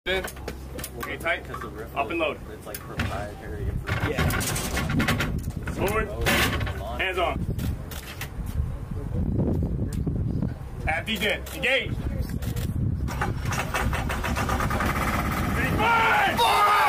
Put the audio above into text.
In. Okay, tight. Up and load. It's like proprietary information. Yeah. Forward. Hands on. At D10. Engage. Fire!